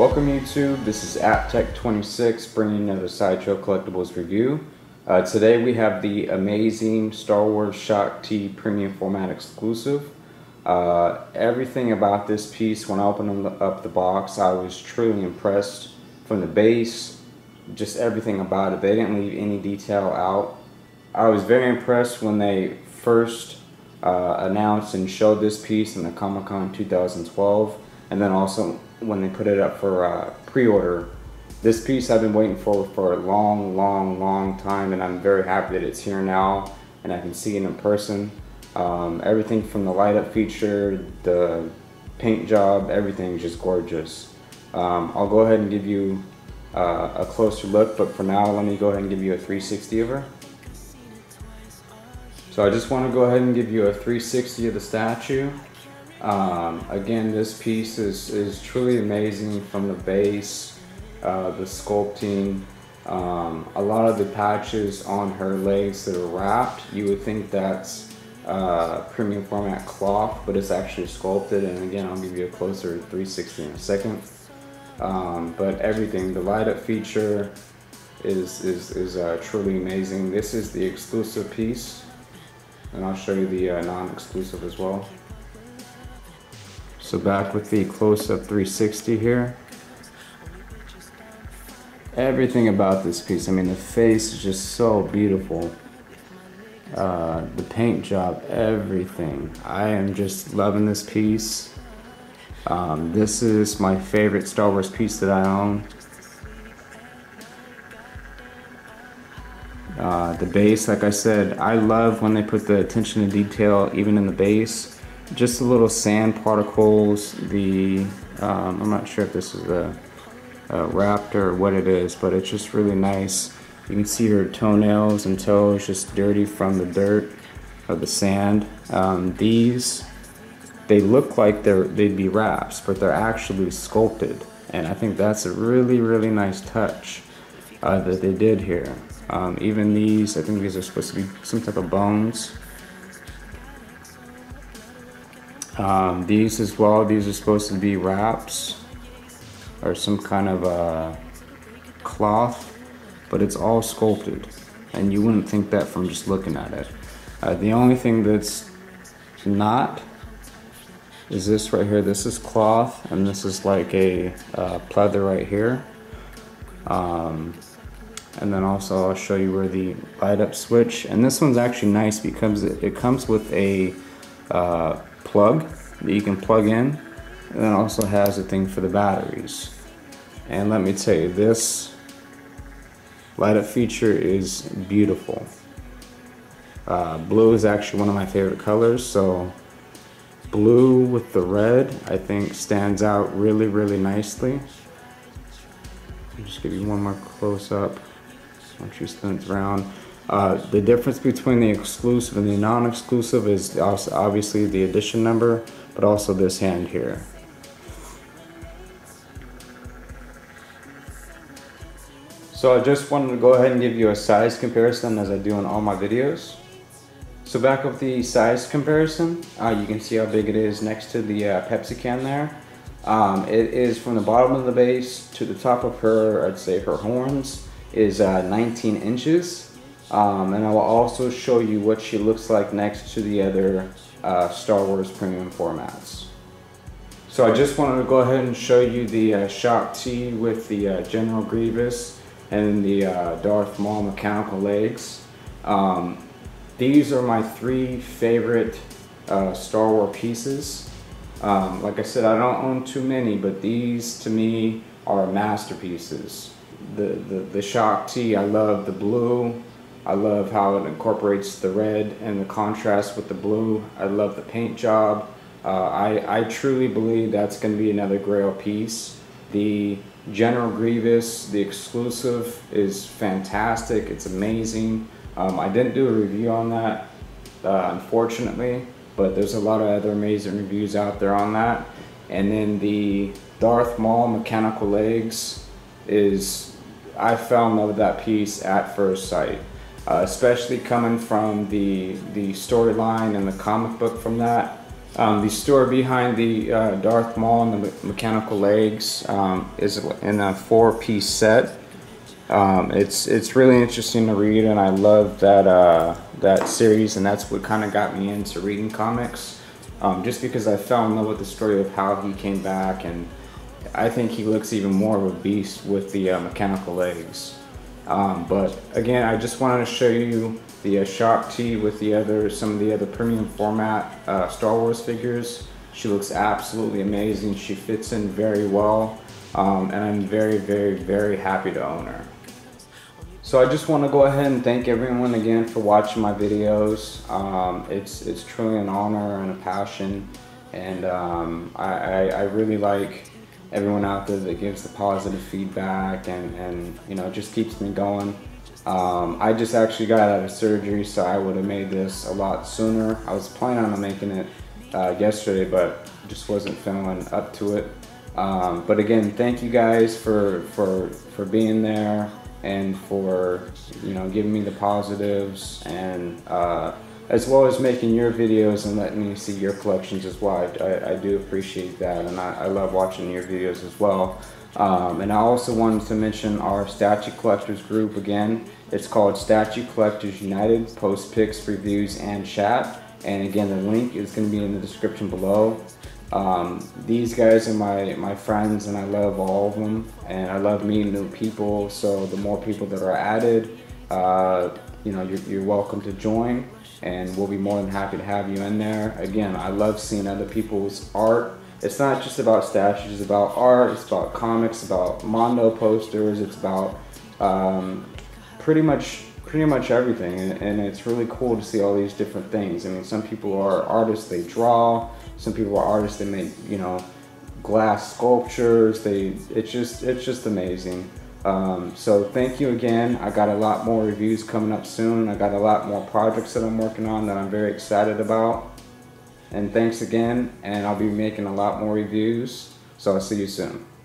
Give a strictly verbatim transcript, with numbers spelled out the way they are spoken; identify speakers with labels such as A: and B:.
A: Welcome YouTube, this is at Tech twenty-six bringing another Sideshow Collectibles review. Uh, today we have the amazing Star Wars Shaak T premium format exclusive. Uh, everything about this piece, when I opened up the box, I was truly impressed. From the base, just everything about it. They didn't leave any detail out. I was very impressed when they first uh, announced and showed this piece in the Comic-Con two thousand twelve, and then also when they put it up for uh, pre-order. This piece I've been waiting for for a long, long, long time, and I'm very happy that it's here now and I can see it in person. Um, everything from the light up feature, the paint job, everything's just gorgeous. Um, I'll go ahead and give you uh, a closer look, but for now let me go ahead and give you a three sixty of her. So I just want to go ahead and give you a three sixty of the statue. Um, again, this piece is, is truly amazing, from the base, uh, the sculpting, um, a lot of the patches on her legs that are wrapped. You would think that's uh, premium format cloth, but it's actually sculpted, and again I'll give you a closer three sixty in a second. Um, but everything, the light up feature is, is, is uh, truly amazing. This is the exclusive piece, and I'll show you the uh, non-exclusive as well. So back with the close-up three sixty here. Everything about this piece, I mean, the face is just so beautiful. Uh, the paint job, everything. I am just loving this piece. Um, this is my favorite Star Wars piece that I own. Uh, the base, like I said, I love when they put the attention to detail even in the base. Just the little sand particles, the, um, I'm not sure if this is a, a raptor or what it is, but it's just really nice. You can see her toenails and toes just dirty from the dirt or the sand. Um, these, they look like they're, they'd be wraps, but they're actually sculpted. And I think that's a really, really nice touch uh, that they did here. Um, even these, I think these are supposed to be some type of bones. Um, these as well, these are supposed to be wraps or some kind of uh, cloth, but it's all sculpted, and you wouldn't think that from just looking at it. Uh, the only thing that's not is this right here. This is cloth, and this is like a uh, pleather right here. Um, and then also I'll show you where the light up switch, and this one's actually nice because it, it comes with a uh, plug that you can plug in, and then also has a thing for the batteries. And let me tell you, this light up feature is beautiful. Uh, blue is actually one of my favorite colors, so blue with the red I think stands out really, really nicely. I'll just give you one more close up once you spin it around. Uh, the difference between the exclusive and the non-exclusive is also obviously the edition number, but also this hand here. So I just wanted to go ahead and give you a size comparison, as I do in all my videos. So back with the size comparison, uh, you can see how big it is next to the uh, Pepsi can there. Um, it is from the bottom of the base to the top of her, I'd say her horns, is uh, nineteen inches. Um, and I will also show you what she looks like next to the other uh, Star Wars premium formats. So I just wanted to go ahead and show you the uh, Shaak T with the uh, General Grievous and the uh, Darth Maul mechanical legs. Um, these are my three favorite uh, Star Wars pieces. Um, like I said, I don't own too many, but these to me are masterpieces. The, the, the Shaak T, I love the blue. I love how it incorporates the red and the contrast with the blue. I love the paint job. Uh, I, I truly believe that's going to be another grail piece. The General Grievous, the exclusive, is fantastic. It's amazing. Um, I didn't do a review on that, uh, unfortunately, but there's a lot of other amazing reviews out there on that. And then the Darth Maul mechanical legs is, I fell in love with that piece at first sight. Uh, especially coming from the the storyline and the comic book from that. Um, the story behind the uh, Darth Maul and the me mechanical legs um, is in a four-piece set. Um, it's it's really interesting to read, and I love that uh, that series, and that's what kind of got me into reading comics. Um, just because I fell in love with the story of how he came back, and I think he looks even more of a beast with the uh, mechanical legs. Um, but again, I just wanted to show you the uh, Shaak tee with the other, some of the other premium format uh, Star Wars figures. She looks absolutely amazing. She fits in very well, um, and I'm very, very, very happy to own her. So I just want to go ahead and thank everyone again for watching my videos. Um, it's it's truly an honor and a passion, and um, I, I, I really like everyone out there that gives the positive feedback, and, and you know, it just keeps me going. Um, I just actually got out of surgery, so I would have made this a lot sooner. I was planning on making it uh, yesterday, but just wasn't feeling up to it. Um, but again, thank you guys for for for being there, and for, you know, giving me the positives, and uh, as well as making your videos and letting me see your collections as well. I, I, I do appreciate that, and I, I love watching your videos as well. Um, and I also wanted to mention our statue collectors group again. It's called Statue Collectors United. Post pics, reviews, and chat. And again, the link is going to be in the description below. Um, these guys are my, my friends, and I love all of them, and I love meeting new people. So the more people that are added, uh, you know, you're, you're welcome to join, and we'll be more than happy to have you in there. Again, I love seeing other people's art. It's not just about statues, it's about art, it's about comics, about Mondo posters, it's about um, pretty much pretty much everything, and, and it's really cool to see all these different things. I mean, some people are artists, they draw. Some people are artists, they make, you know, glass sculptures. They, it's just, it's just amazing. Um, so thank you again. I got a lot more reviews coming up soon. I got a lot more projects that I'm working on that I'm very excited about. And thanks again, and I'll be making a lot more reviews. So I'll see you soon.